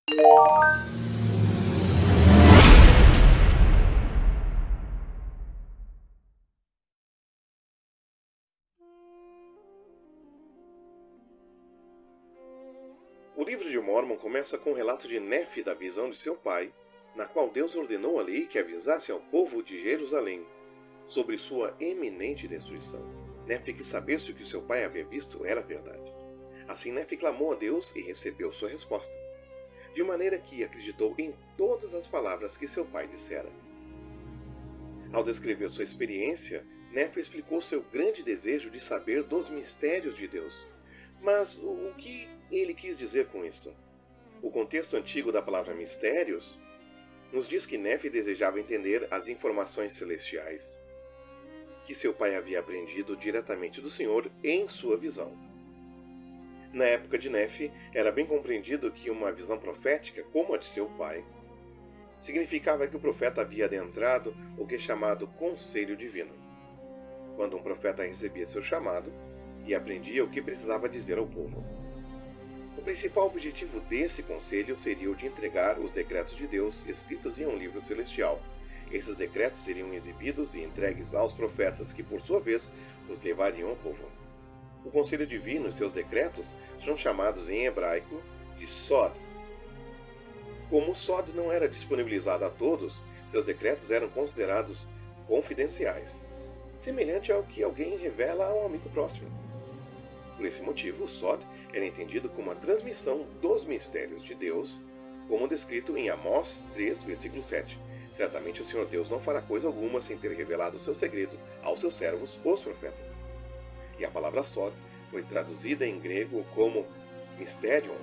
O livro de Mórmon começa com o relato de Nefe da visão de seu pai, na qual Deus ordenou a Leí que avisasse ao povo de Jerusalém sobre sua eminente destruição. Nefe quis saber se o que seu pai havia visto era verdade. Assim Nefe clamou a Deus e recebeu sua resposta, de maneira que acreditou em todas as palavras que seu pai dissera. Ao descrever sua experiência, Nefe explicou seu grande desejo de saber dos mistérios de Deus. Mas o que ele quis dizer com isso? O contexto antigo da palavra mistérios nos diz que Nefe desejava entender as informações celestiais que seu pai havia aprendido diretamente do Senhor em sua visão. Na época de Nefe, era bem compreendido que uma visão profética, como a de seu pai, significava que o profeta havia adentrado o que é chamado conselho divino, quando um profeta recebia seu chamado e aprendia o que precisava dizer ao povo. O principal objetivo desse conselho seria o de entregar os decretos de Deus escritos em um livro celestial. Esses decretos seriam exibidos e entregues aos profetas, que por sua vez os levariam ao povo. O conselho divino e seus decretos são chamados em hebraico de Sod. Como o Sod não era disponibilizado a todos, seus decretos eram considerados confidenciais, semelhante ao que alguém revela a um amigo próximo. Por esse motivo, o Sod era entendido como a transmissão dos mistérios de Deus, como descrito em Amós 3, versículo 7. Certamente o Senhor Deus não fará coisa alguma sem ter revelado o seu segredo aos seus servos, os profetas. E a palavra Sod foi traduzida em grego como Mysterion.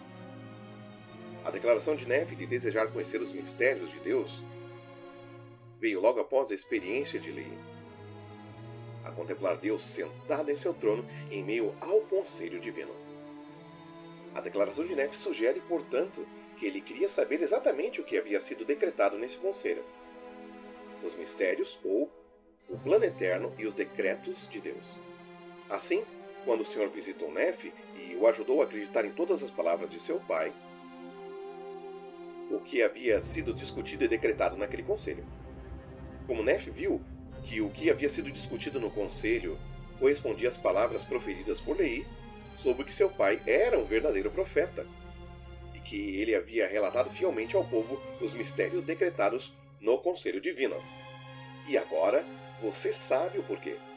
A declaração de Nefe de desejar conhecer os mistérios de Deus veio logo após a experiência de Leí, a contemplar Deus sentado em seu trono em meio ao conselho divino. A declaração de Nefe sugere, portanto, que ele queria saber exatamente o que havia sido decretado nesse conselho: os mistérios, ou o plano eterno e os decretos de Deus. Assim, quando o Senhor visitou Nefe e o ajudou a acreditar em todas as palavras de seu pai, o que havia sido discutido e decretado naquele conselho. Como Nefe viu que o que havia sido discutido no conselho correspondia às palavras proferidas por Leí sobre que seu pai era um verdadeiro profeta e que ele havia relatado fielmente ao povo os mistérios decretados no conselho divino. E agora você sabe o porquê.